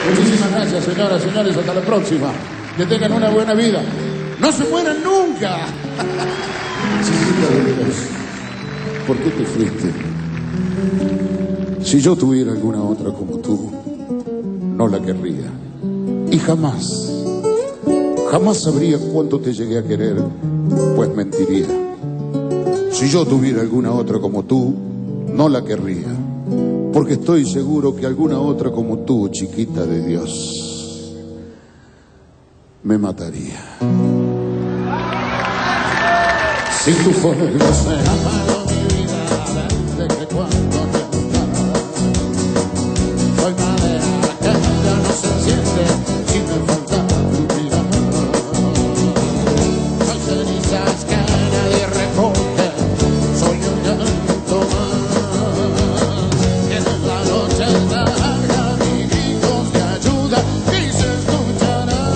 Muchísimas gracias, señoras y señores. Hasta la próxima. Que tengan una buena vida. ¡No se mueran nunca! Chiquita de Dios, ¿por qué te fuiste? Si yo tuviera alguna otra como tú, no la querría. Y jamás sabría cuánto te llegué a querer, pues mentiría. Si yo tuviera alguna otra como tú, no la querría, porque estoy seguro que alguna otra como tú, chiquita de Dios, me mataría. Si tú fueras amado mi vida, desde cuando te gustaba, soy madera que ya no se enciende si me falta tu mirada. Soy cenizas que nadie recoge, soy un llanto más. Tienes la noche larga, mi gritos de ayuda y se escucharán.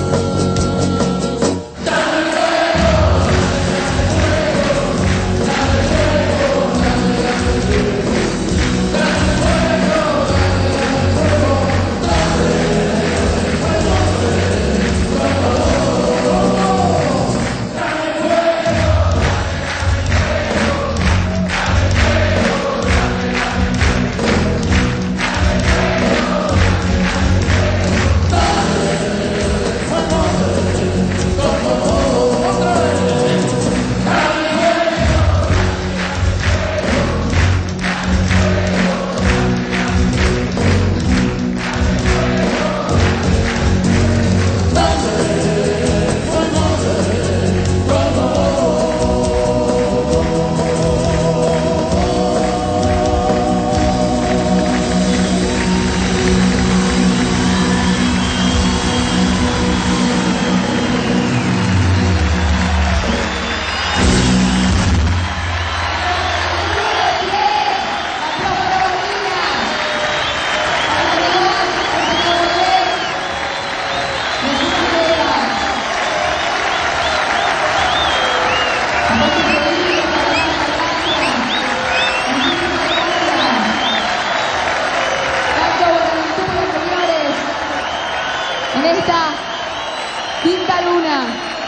En esta quinta luna.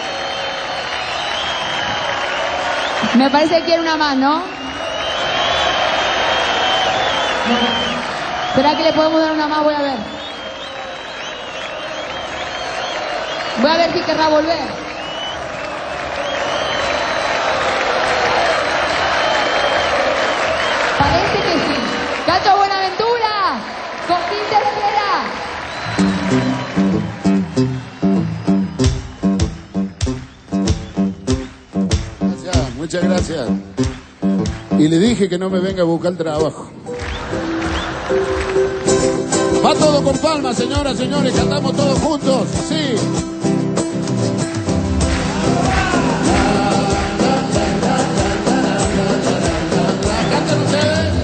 Me parece que quiere una más, ¿no? ¿Será que le podemos dar una más? Voy a ver. Voy a ver si querrá volver. Parece que sí. Cacho Buenaventura, con Quinta Espera. Muchas gracias. Y le dije que no me venga a buscar trabajo. Va todo con palmas, señoras, señores. Cantamos todos juntos. Sí. Canten ustedes.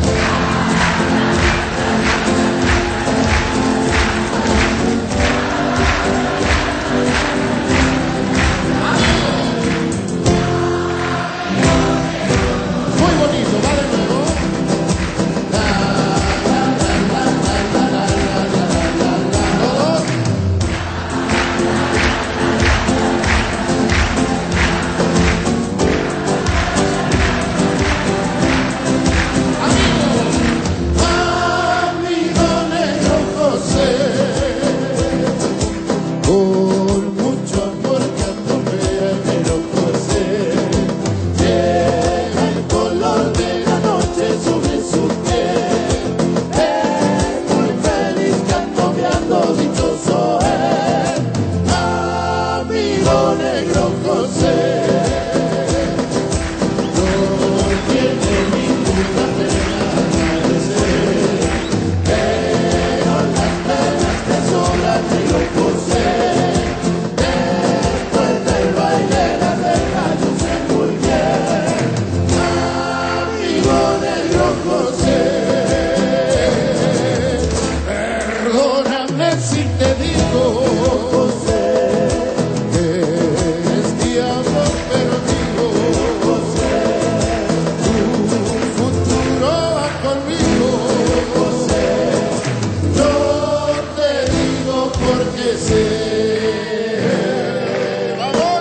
enloquecer. ¡Vamos!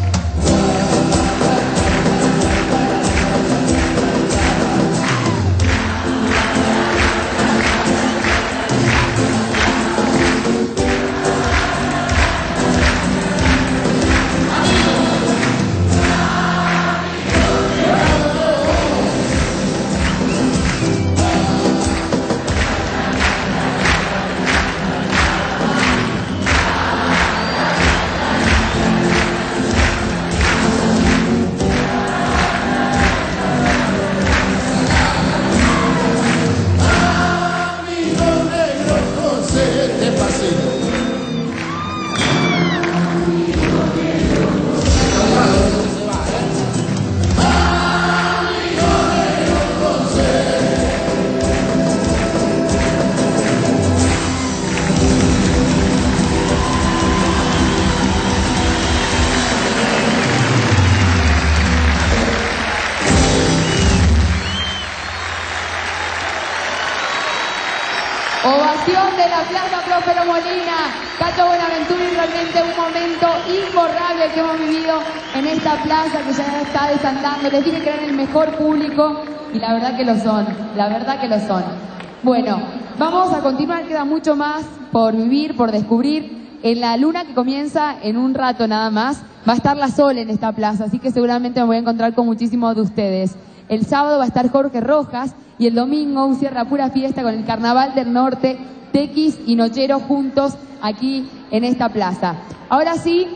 Ovación de la Plaza Próspero Molina, Cacho Buenaventura, y realmente un momento imborrable que hemos vivido en esta plaza que ya está desandando. Les dije que eran el mejor público y la verdad que lo son, la verdad que lo son. Bueno, vamos a continuar, queda mucho más por vivir, por descubrir. En la luna que comienza en un rato nada más, va a estar la Sol en esta plaza, así que seguramente me voy a encontrar con muchísimos de ustedes. El sábado va a estar Jorge Rojas y el domingo un cierre a pura fiesta con el Carnaval del Norte, Tequis y Nochero juntos aquí en esta plaza. Ahora sí,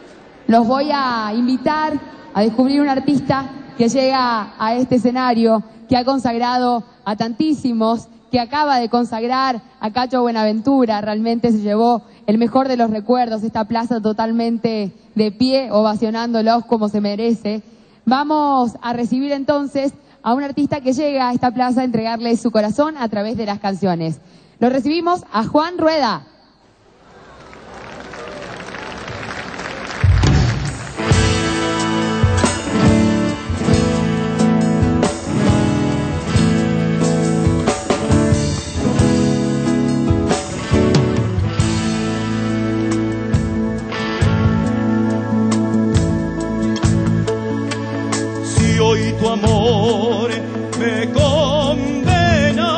los voy a invitar a descubrir un artista que llega a este escenario, que ha consagrado a tantísimos, que acaba de consagrar a Cacho Buenaventura. Realmente se llevó el mejor de los recuerdos, esta plaza totalmente de pie, ovacionándolos como se merece. Vamos a recibir entonces a un artista que llega a esta plaza a entregarle su corazón a través de las canciones. Lo recibimos a Juan Rueda. Si hoy tu amor me condena,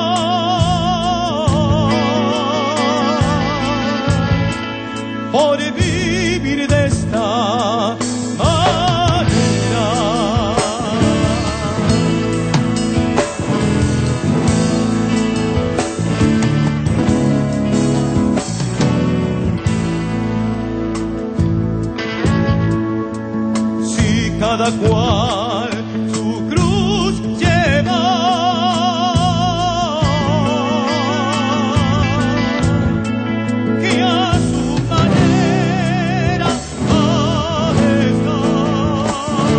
por vivir de esta manera, si cada cual su cruz lleva, que a su manera ha de estar.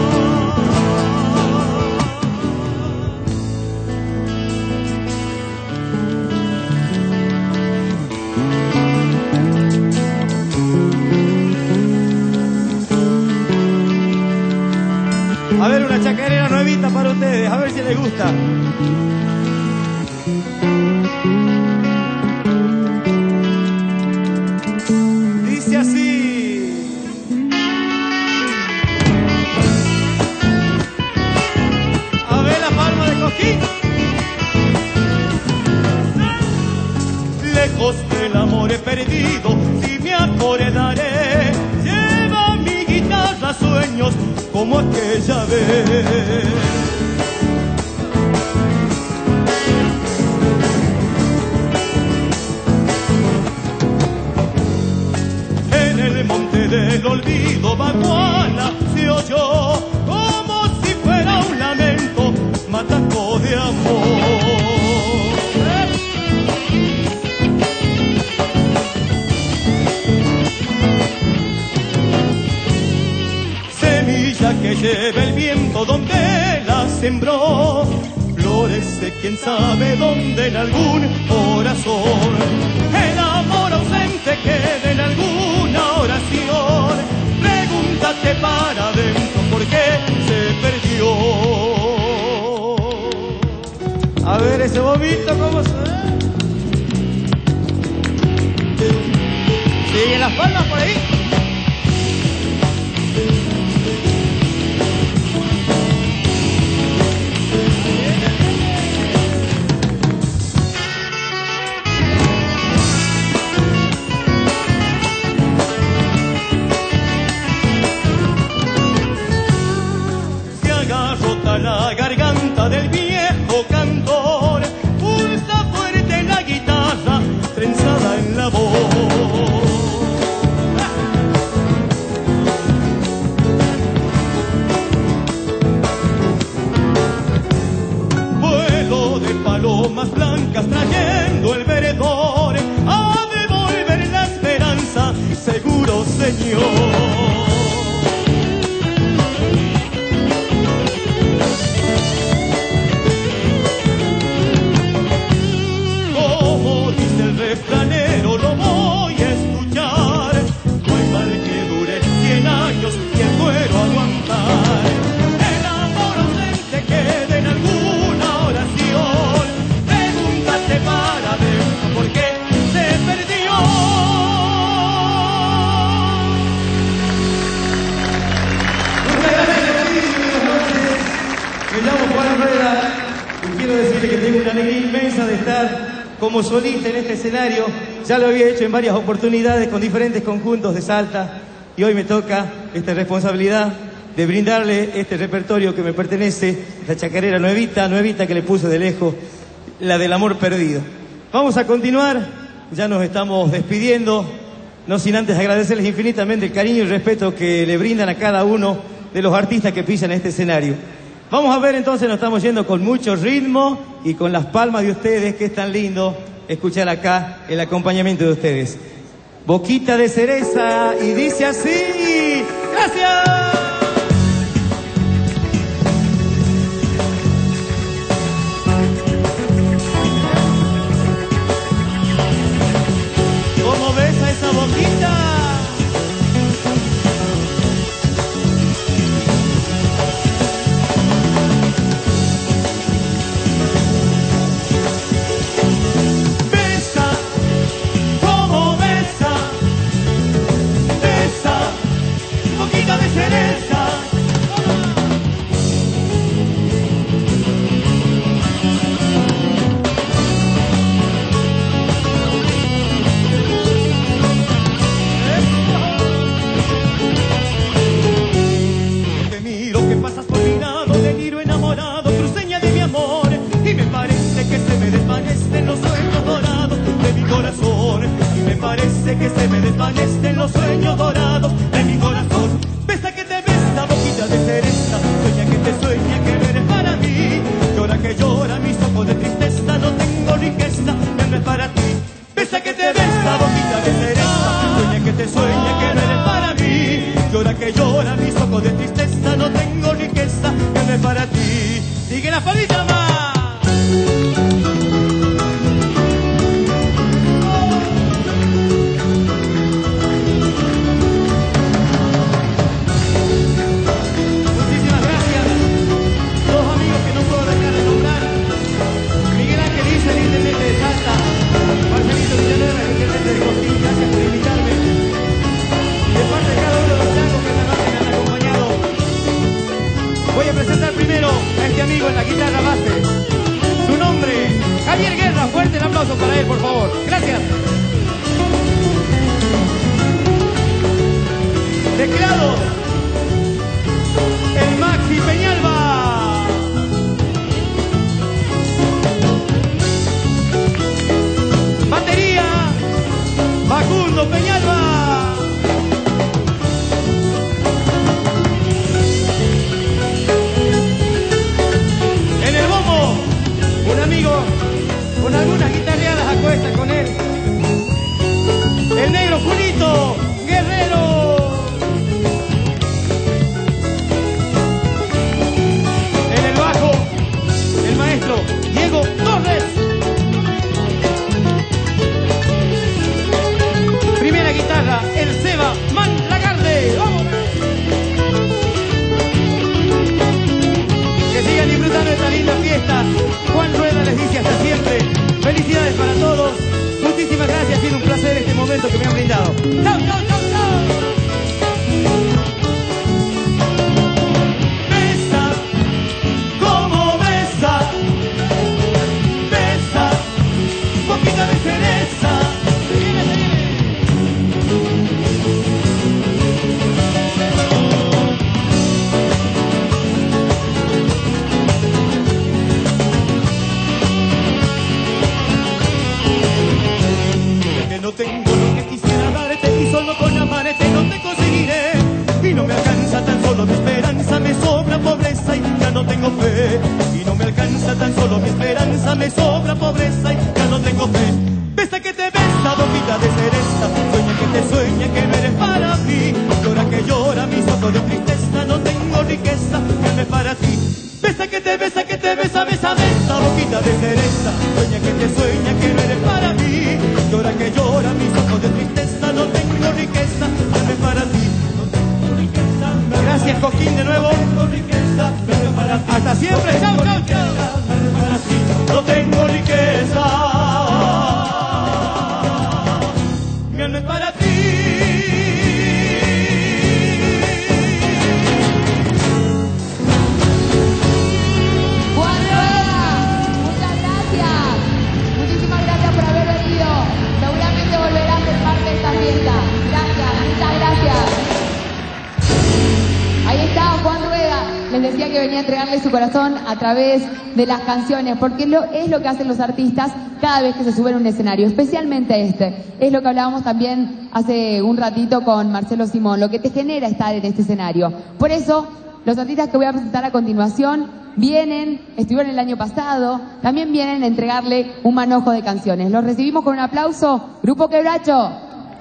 A ver, una chacarera nuevita para ustedes, a ver si les gusta. Dice así. A ver la palma de Coquín. Lejos del amor he perdido, si me acordaré, lleva mi guitarra sueños como aquella vez. En el monte del olvido Baguala se oyó como si fuera un lamento, mataco de amor. Semilla que lleva el viento donde la sembró, florece quién sabe dónde en algún corazón. El amor ausente queda en alguna oración. Pregúntate para adentro por qué se perdió. A ver ese bobito cómo se ve. las palmas por ahí. Se agarrota la garganta del viejo cantor, pulsa fuerte la guitarra, trenzada en la voz. Vuelo de palomas blancas trayendo el veredor a devolver la esperanza, seguro Señor. Refranero lo voy a escuchar, no hay mal que dure 100 años y el cuero aguantar. El amor ausente queda en alguna oración, pregúntate para ver por qué se perdió. Buenas noches, me llamo Juan Rueda y quiero decirle que tengo una alegría inmensa de estar como solista en este escenario. Ya lo había hecho en varias oportunidades con diferentes conjuntos de Salta y hoy me toca esta responsabilidad de brindarle este repertorio que me pertenece, la chacarera nuevita que le puse de lejos, la del amor perdido. Vamos a continuar, ya nos estamos despidiendo, no sin antes agradecerles infinitamente el cariño y el respeto que le brindan a cada uno de los artistas que pisan este escenario. Vamos a ver entonces, nos estamos yendo con mucho ritmo y con las palmas de ustedes, que es tan lindo escuchar acá el acompañamiento de ustedes. Boquita de cereza y dice así. ¡Gracias! ¿Cómo besa esa boquita? Que se me desvanecen los sueños dorados de mi corazón. Besa que te besa, boquita de cereza, sueña que te sueña que no eres para mí. Llora que llora, mis ojos de tristeza, no tengo riqueza, ya no es para ti. Besa que te besa, boquita de cereza, sueña que te sueña que no eres para mí. Llora que llora, mis ojos de tristeza, no tengo riqueza, ya no es para ti. Sigue la palita más. Voy a presentar primero a este amigo en la guitarra base. momento que me han brindado. ¡Chau, chau, chau, chau! Besa, como besa, besa, poquita de cereza. No tengo lo que quisiera darte y solo con amarte no te conseguiré. Y no me alcanza tan solo mi esperanza, me sobra pobreza y ya no tengo fe. Y no me alcanza tan solo mi esperanza, me sobra pobreza y ya no tengo fe. Besa que te besa, boquita de cereza, sueña que te sueña que no eres para mí. Llora que llora, mis ojos de tristeza, no tengo riqueza, que no es para ti. Besa que te besa, besa, besa, boquita de cereza, sueña que te sueña que no eres para mí. Llora que llora, mis ojos de tristeza, no tengo riqueza, no es para ti. No tengo riqueza. Gracias, Coquín, de nuevo. No tengo riqueza, no es para ti. Hasta siempre, chao, chao, chao. No tengo riqueza, no es para ti. Les decía que venía a entregarle su corazón a través de las canciones, porque es lo que hacen los artistas cada vez que se suben a un escenario, especialmente este. Es lo que hablábamos también hace un ratito con Marcelo Simón, lo que te genera estar en este escenario. Por eso, los artistas que voy a presentar a continuación estuvieron el año pasado, también vienen a entregarle un manojo de canciones. Los recibimos con un aplauso. Grupo Quebracho.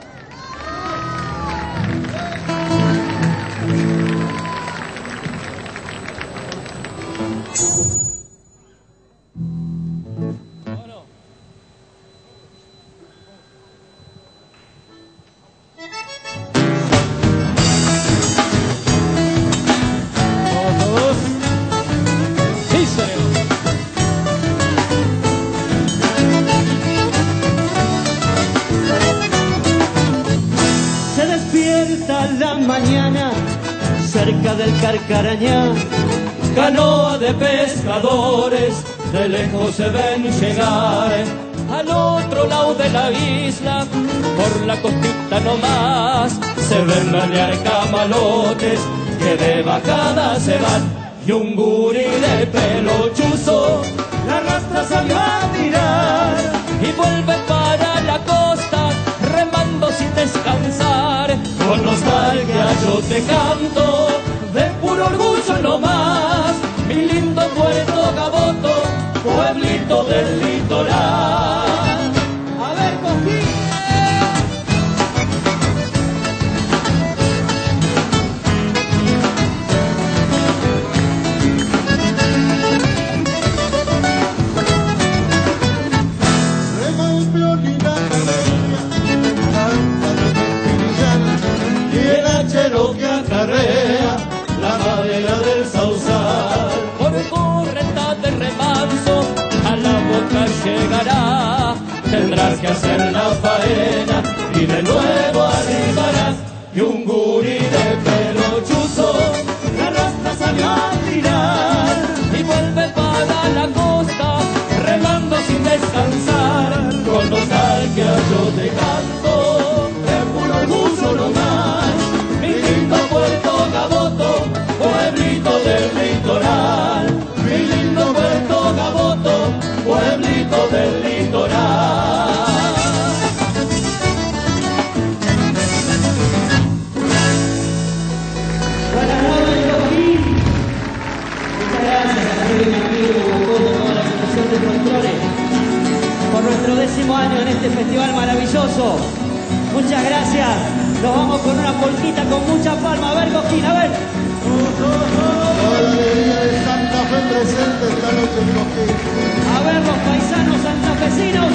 Mañana, cerca del Carcarañá, canoa de pescadores, de lejos se ven llegar. Al otro lado de la isla, por la costita nomás, se ven balear camalotes que de bajada se van. Y un gurí de pelo chuzo la arrastra, salió a tirar y vuelve para la costa, remando sin descansar. Con nostalgia yo te canto, de puro orgullo nomás, mi lindo Puerto Gaboto, pueblito del litoral. A ver, Coquín. Que acarrea la madera del sausal, por correnta de remanso a la boca llegará. Tendrás que hacer la faena y de nuevo arribarás. Y un gurí de pelo chuzo la arrastra, salió a tirar y vuelve para la costa, remando sin descansar. Con nostalgia yo te canto, de puro orgullo nomás, Puerto Gaboto, pueblito del litoral. Mi lindo Puerto Gaboto, pueblito del litoral. Buenas noches, Joaquín. Muchas gracias a mi amigo Bocoto, toda la institución de folclore, por nuestro 10º año en este festival maravilloso. Muchas gracias. Nos vamos con una polquita con mucha palma. A ver, Coquín, a ver. Toda la alegría de Santa Fe presente esta noche en Coquín. A ver, los paisanos santafesinos.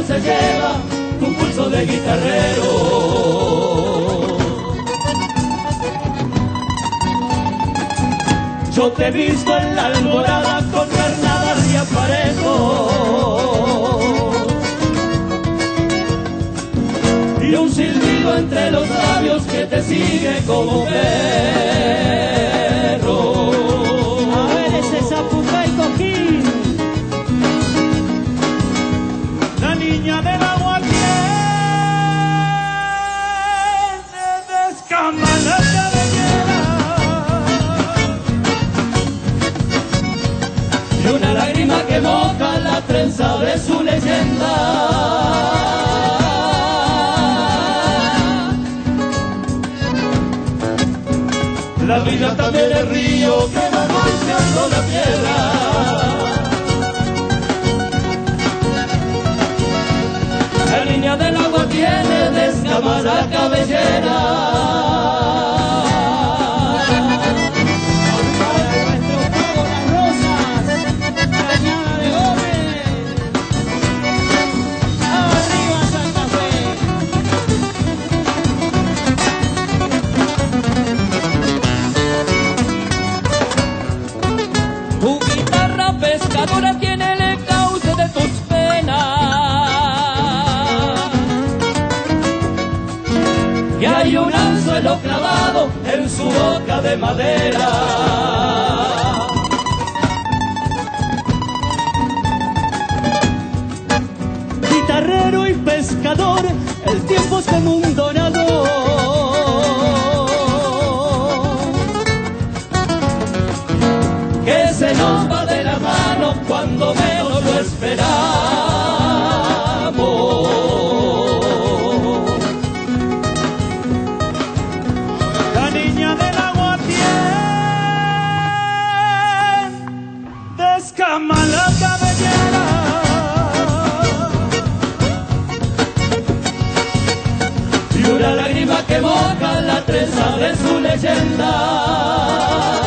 se lleva tu pulso de guitarrero. Yo te he visto en la alborada con carnadas y aparejos y un silbido entre los labios que te sigue como perro. A ver ese Zapucay Coquín. La niña del agua tiene descama la cabellera y una lágrima que moja la trenza de su leyenda. La vida también es río que va golpeando la piedra. La niña del agua tiene descamada cabellera. Pescadora tiene el cauce de tus penas y hay un anzuelo clavado en su boca de madera. Guitarrero y pescador, el tiempo es como un donador que se nos va de la mano cuando menos lo esperamos. La niña del agua tiene descama la cabellera y una lágrima que moja la trenza de su leyenda.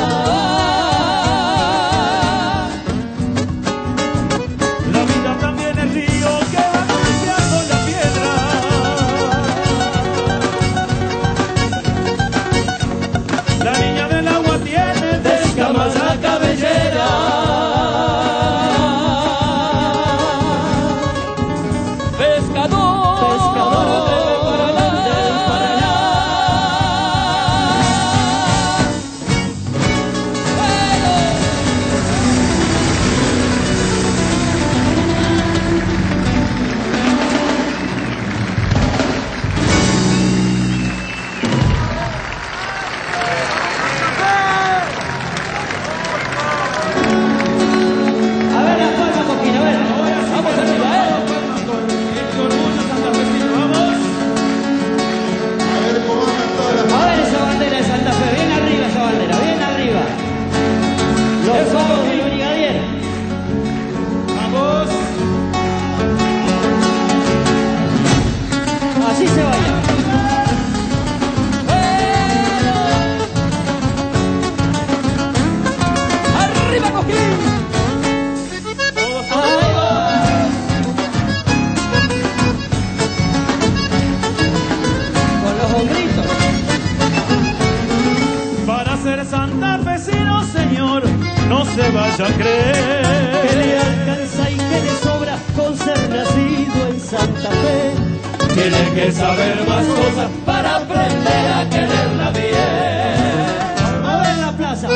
No se vaya a creer que le alcanza y que le sobra con ser nacido en Santa Fe. Tiene que saber más cosas para aprender a quererla bien. A ver la plaza.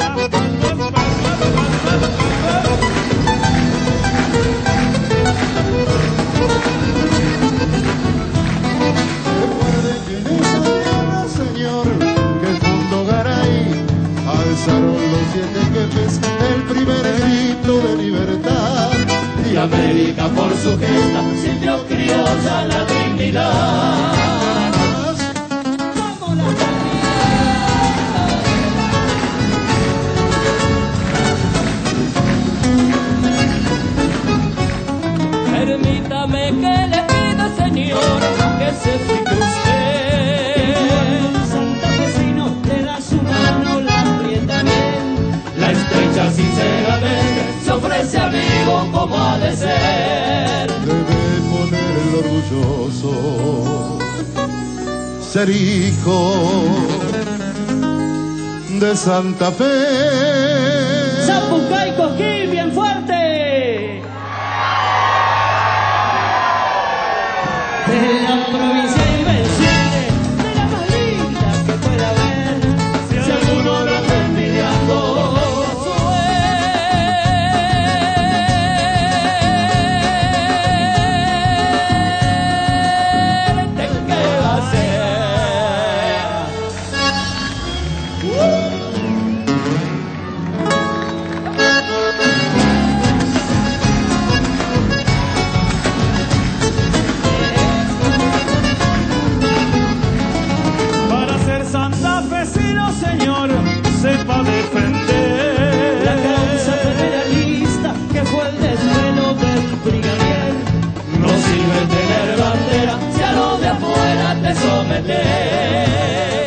Recuerde que en esa tierra, señor, que fundó Garay, alzaron los 7 jefes el primer grito de libertad. Y América por su gesta sintió criolla la dignidad. Permítame que le pida, señor, que se fije usted. Santafesino le da su mano, la aprieta bien, La estrecha sinceramente se ofrece amigo como ha de ser. Debe poner ser hijo de Santa Fe. Zapucay, Cosquín, bien fuerte. De la provincia invencible, de la más linda que pueda haber. Si alguno lo está envidiando, sepa defender la causa federalista que fue el desvelo del brigadier. No sirve tener bandera si a lo de afuera te sometes.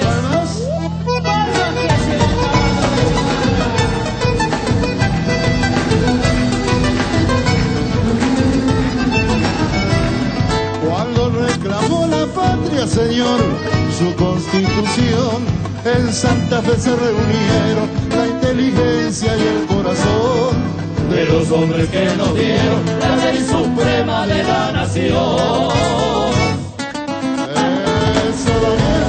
Cuando reclamó la patria, señor, su constitución, en Santa Fe se reunieron la inteligencia y el corazón de los hombres que nos dieron la ley suprema de la nación. Eso, Daniel.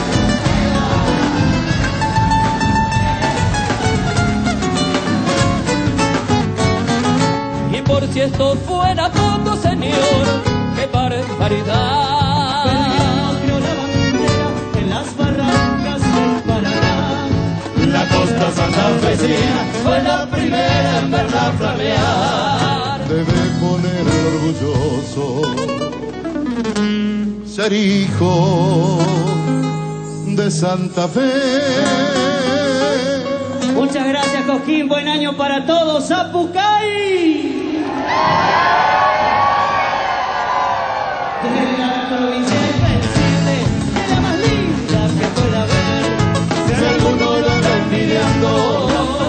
Y por si esto fuera poco, señor, qué barbaridad. La costa santafesina fue la primera en verla flamear. Debe poner orgulloso ser hijo de Santa Fe. Muchas gracias, Cosquín. Buen año para todos. ¡Zapucay! De la provincia invencible, de la más linda que pueda haber. Si alguno lo está envidiando,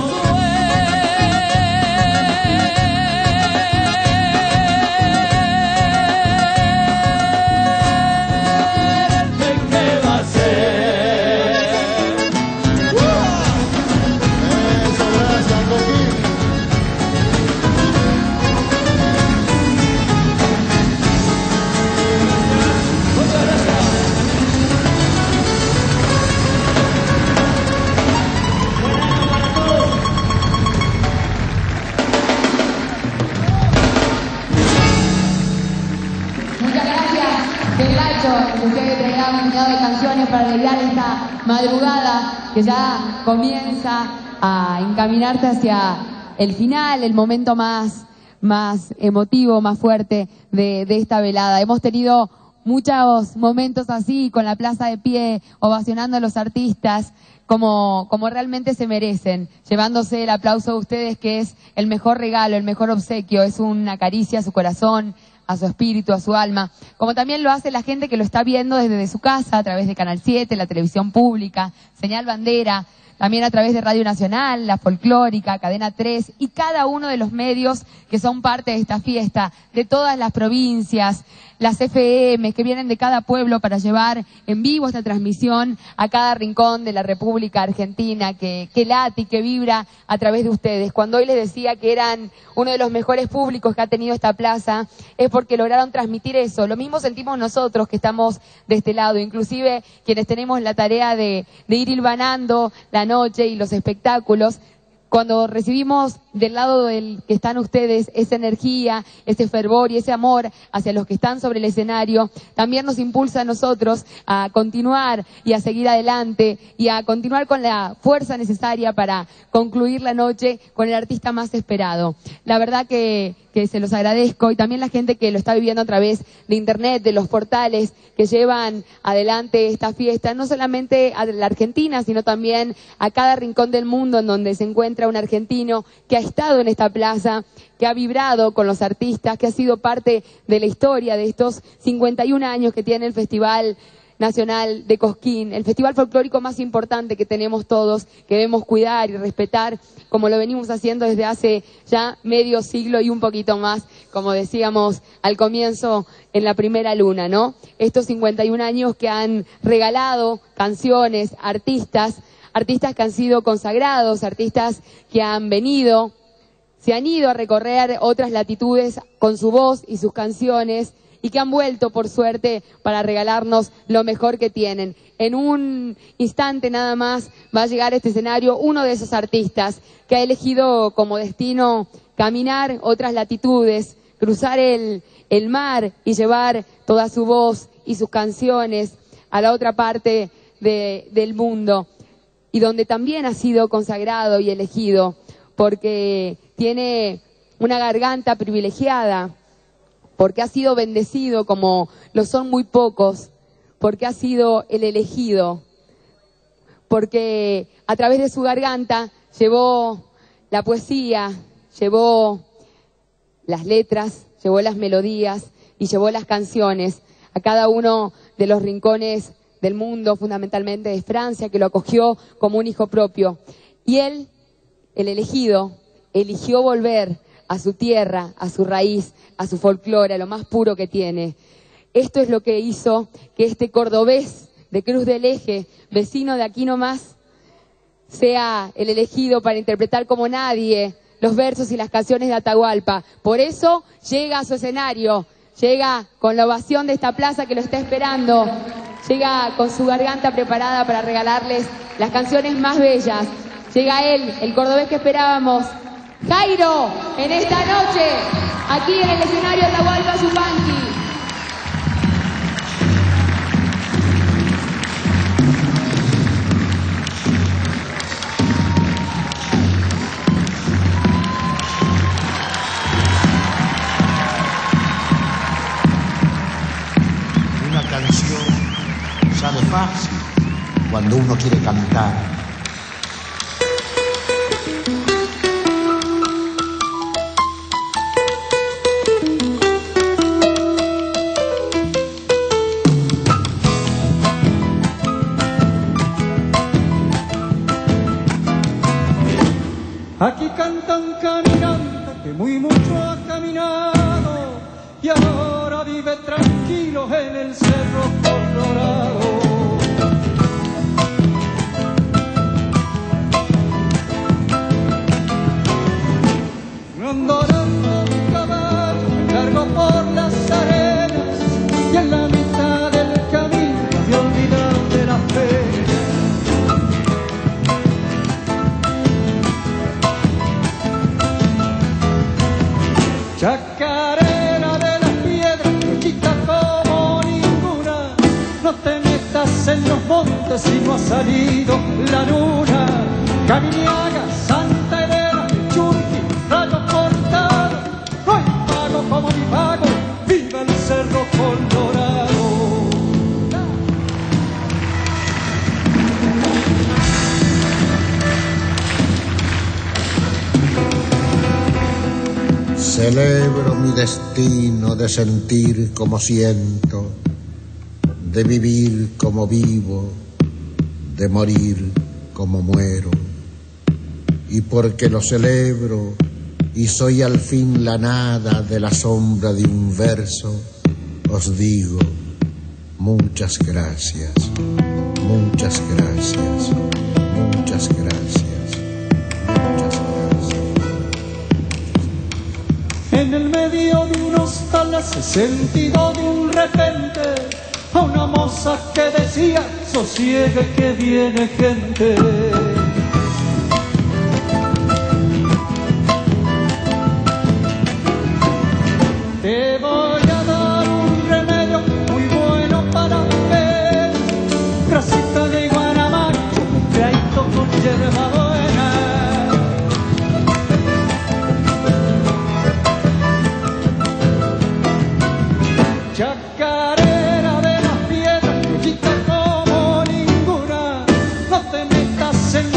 usted traerá un puñado de canciones para alegrar esta madrugada que ya comienza a encaminarse hacia el final, el momento más emotivo, más fuerte de esta velada. Hemos tenido muchos momentos así, con la plaza de pie, ovacionando a los artistas como realmente se merecen, llevándose el aplauso de ustedes, que es el mejor regalo, el mejor obsequio, es una caricia a su corazón, a su espíritu, a su alma, como también lo hace la gente que lo está viendo desde su casa, a través de Canal 7, la televisión pública, Señal Bandera, también a través de Radio Nacional, La Folclórica, Cadena 3 y cada uno de los medios que son parte de esta fiesta, de todas las provincias, las FM que vienen de cada pueblo para llevar en vivo esta transmisión a cada rincón de la República Argentina que late y que vibra a través de ustedes. Cuando hoy les decía que eran uno de los mejores públicos que ha tenido esta plaza, es porque lograron transmitir eso. Lo mismo sentimos nosotros que estamos de este lado, inclusive quienes tenemos la tarea de ir hilvanando la noche y los espectáculos. Cuando recibimos del lado del que están ustedes esa energía, ese fervor y ese amor hacia los que están sobre el escenario, también nos impulsa a nosotros a continuar y a seguir adelante y a continuar con la fuerza necesaria para concluir la noche con el artista más esperado. La verdad que se los agradezco, y también la gente que lo está viviendo a través de internet, de los portales que llevan adelante esta fiesta, no solamente a la Argentina, sino también a cada rincón del mundo en donde se encuentra un argentino que ha estado en esta plaza, que ha vibrado con los artistas, que ha sido parte de la historia de estos 51 años que tiene el festival Nacional de Cosquín, el festival folclórico más importante que tenemos todos, que debemos cuidar y respetar, como lo venimos haciendo desde hace ya medio siglo y un poquito más, como decíamos al comienzo en la primera luna, ¿no? Estos 51 años que han regalado canciones, artistas que han sido consagrados, artistas que han venido, se han ido a recorrer otras latitudes con su voz y sus canciones, y que han vuelto, por suerte, para regalarnos lo mejor que tienen. En un instante nada más va a llegar a este escenario uno de esos artistas que ha elegido como destino caminar otras latitudes, cruzar el mar y llevar toda su voz y sus canciones a la otra parte del mundo, y donde también ha sido consagrado y elegido, porque tiene una garganta privilegiada, porque ha sido bendecido como lo son muy pocos, porque ha sido el elegido, porque a través de su garganta llevó la poesía, llevó las letras, llevó las melodías y llevó las canciones a cada uno de los rincones del mundo, fundamentalmente de Francia, que lo acogió como un hijo propio. Y él, el elegido, eligió volver a su tierra, a su raíz, a su folclore, a lo más puro que tiene. Esto es lo que hizo que este cordobés de Cruz del Eje, vecino de aquí nomás, sea el elegido para interpretar como nadie los versos y las canciones de Atahualpa. Por eso llega a su escenario, llega con la ovación de esta plaza que lo está esperando, llega con su garganta preparada para regalarles las canciones más bellas. Llega él, el cordobés que esperábamos, Jairo, en esta noche, aquí en el escenario de Atahualpa Yupanqui. Una canción sale fácil cuando uno quiere cantar. Aquí canta un caminante que muy mucho ha caminado y ahora vive tranquilo en el Cerro Colorado. Andando mi caballo largo por las arenas y en la mitad del camino me olvidan de las penas. Chacarera de las piedras, chiquita como ninguna, no te metas en los montes si no ha salido la luna. Caminiaga, Santa Elena, Churqui, Rayo Cortado, no hay pago como mi pago, viva el Cerro Colorado. Celebro mi destino de sentir como siento, de vivir como vivo, de morir como muero. Y porque lo celebro y soy al fin la nada de la sombra de un verso, os digo muchas gracias, muchas gracias, muchas gracias. En el medio de unos talas he sentido de un repente a una moza que decía: sosiegue que viene gente. Te voy a dar un remedio muy bueno para beber, grasita de guaramacho, creadito con yerba buena. Chacarera de las piedras, chiquita como ninguna, no te metas en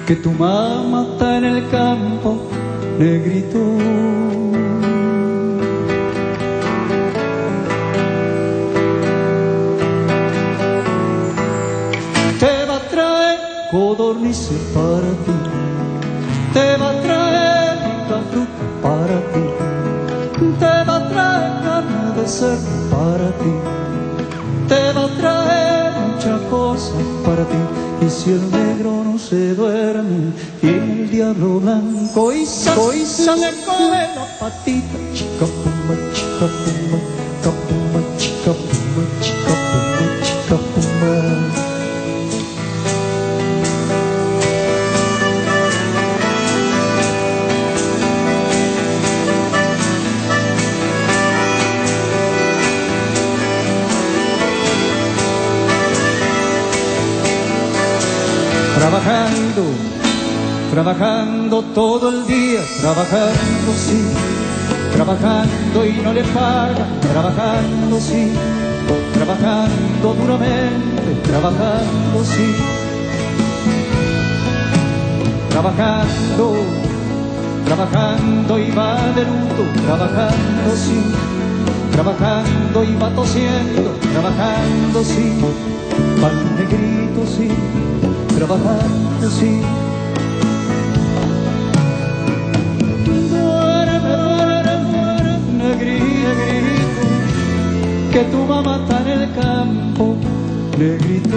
que tu mamá está en el campo, negrito. Te va a traer codornices para ti, te va a traer rica fruta para ti, te va a traer carne de cerdo para ti, te va a traer muchas cosas para ti. Y si el negro no se duerme, viene el diablo blanco y sale con la patita. Chica pumba, chica pumba, capumba, chica pumba, chica pumba, chica pumba. Trabajando, trabajando todo el día, trabajando sí, trabajando y no le pagan, trabajando sí, trabajando duramente, trabajando sí, trabajando, trabajando y va de luto, trabajando sí, trabajando y va tosiendo, trabajando sí, va el negrito sí, trabajando sí. Duerme, duerme, negrito, que tu mamá está en el campo, negrito.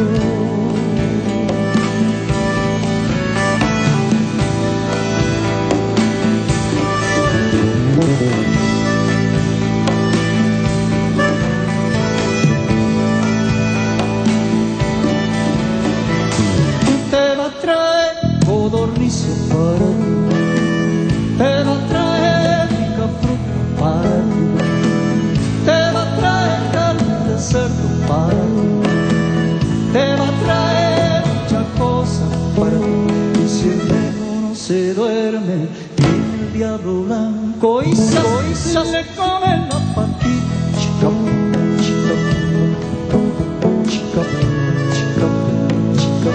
Codornices para ti, te va a traer rica fruta para ti, te va a traer carne de cerdo para ti, te va a traer muchas cosas para ti. Y si el negro no se duerme, viene el diablo blanco y se come la patita. Chica, chica, chica, chica, chica,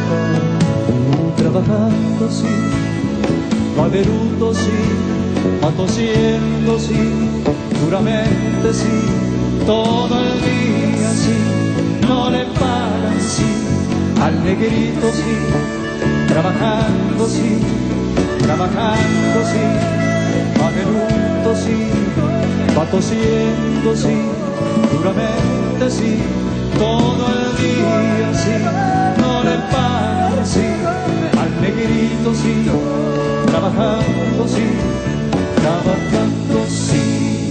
trabajando sí, va de luto sí, va tosiendo sí, duramente sí, todo el día sí, no le pagan sí, al negrito sí, trabajando sí, trabajando sí, va de luto sí, va tosiendo sí, duramente sí, todo el día sí, no le pagan sí, al negrito sí, trabajando sí, trabajando sí.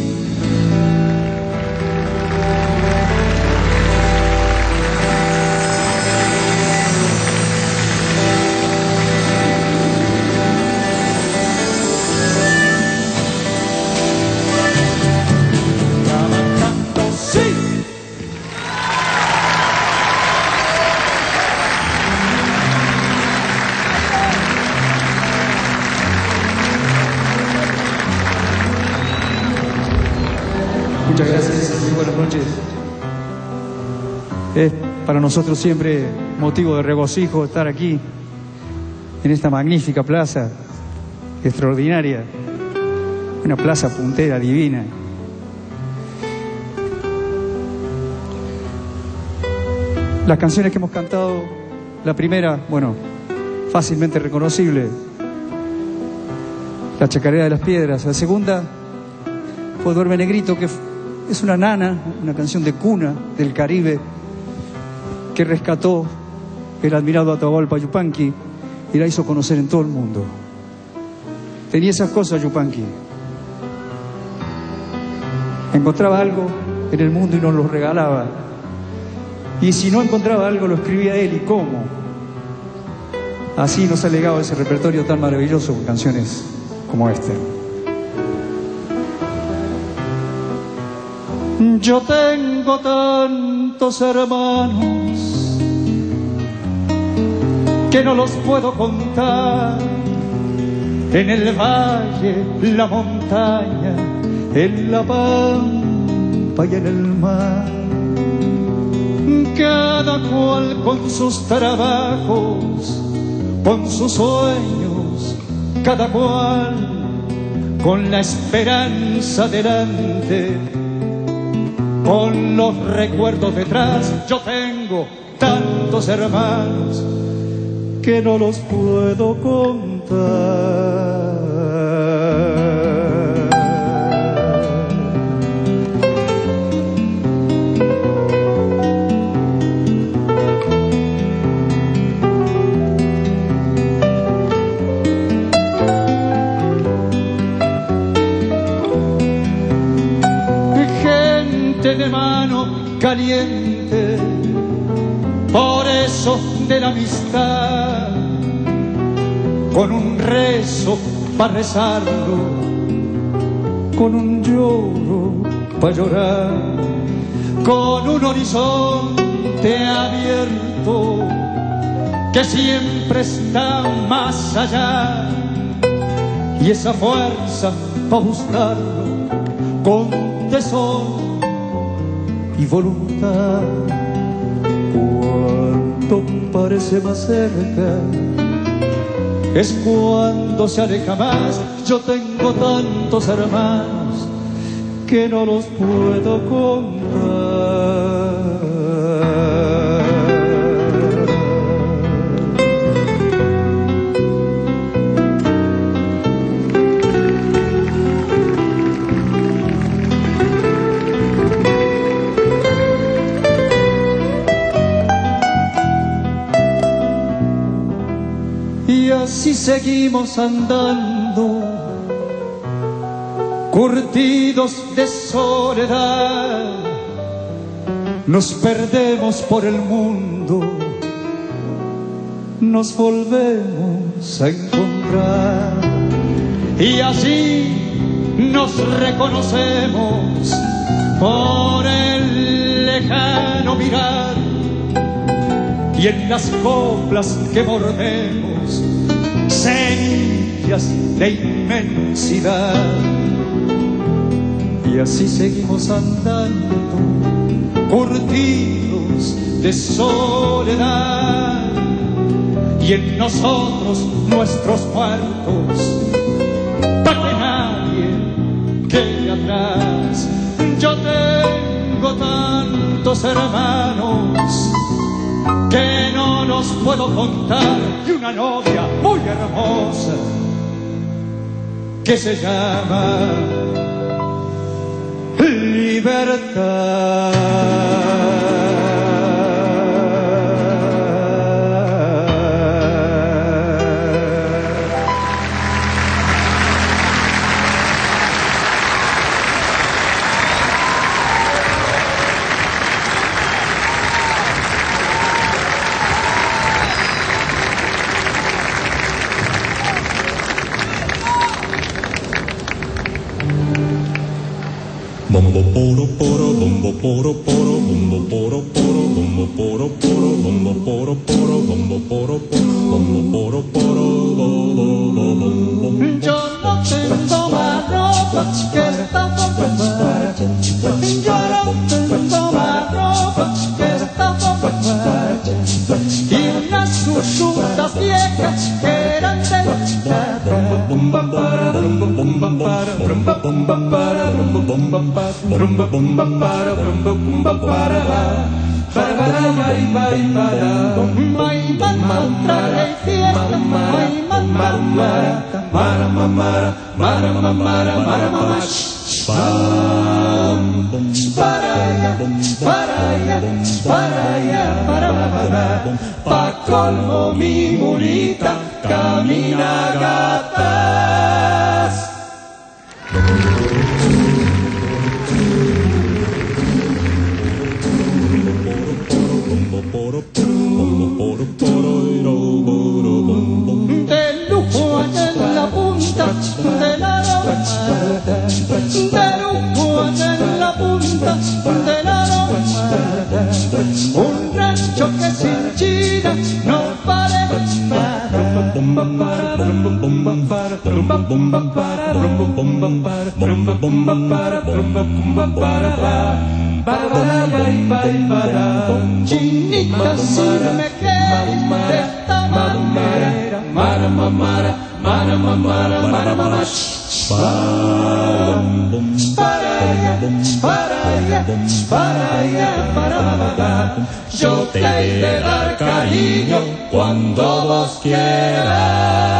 Trabajando sí. Muchas gracias y buenas noches. Es para nosotros siempre motivo de regocijo estar aquí, en esta magnífica plaza, extraordinaria, una plaza puntera divina. Las canciones que hemos cantado, la primera, bueno, fácilmente reconocible, La Chacarera de las Piedras. La segunda fue Duerme Negrito, que es una nana, una canción de cuna del Caribe que rescató el admirado Atahualpa Yupanqui y la hizo conocer en todo el mundo. Tenía esas cosas Yupanqui. Encontraba algo en el mundo y nos lo regalaba. Y si no encontraba algo, lo escribía él. ¿Y cómo? Así nos ha legado ese repertorio tan maravilloso con canciones como esta. Yo tengo tantos hermanos que no los puedo contar, en el valle, la montaña, en la pampa y en el mar. Cada cual con sus trabajos, con sus sueños, cada cual con la esperanza delante, con los recuerdos detrás. Yo tengo tantos hermanos que no los puedo contar. De mano caliente, por eso de la amistad, con un rezo para rezarlo, con un lloro para llorar, con un horizonte abierto que siempre está más allá, y esa fuerza para buscarlo con tesón y voluntad. Cuando parece más cerca es cuando se aleja más. Yo tengo tantos hermanos que no los puedo contar. Si seguimos andando, curtidos de soledad, nos perdemos por el mundo, nos volvemos a encontrar, y así nos reconocemos por el lejano mirar, y en las coplas que mordemos semillas de inmensidad. Y así seguimos andando, curtidos de soledad, y en nosotros nuestros muertos, para que nadie quede atrás. Yo tengo tantos hermanos que no los puedo contar, y una novia muy hermosa que se llama Libertad. Bombo poro poro, bombo poro poro, bombo poro poro, bombo poro poro, bombo poro poro, bombo poro poro, bombo poro poro, yo no tengo más ropa que esta bomba, yo no tengo más ropa que esta bomba, y unas susutas viejas que eran de bomba para bomba para bomba bomba para bomba rumba bomba para rumba para mai mantra y fiesta mai mamara mara mamara mara mamara mara mamá para allá pa colmo mi mulita camina gatas. De lujo en la punta de la romana, de lujo en la punta de la romana, un rancho que sin China no vale nada. Chinita, si me quieres de esta manera, mamara, mara mamara, mara mamara. Yo te he de dar cariño cuando vos quieras.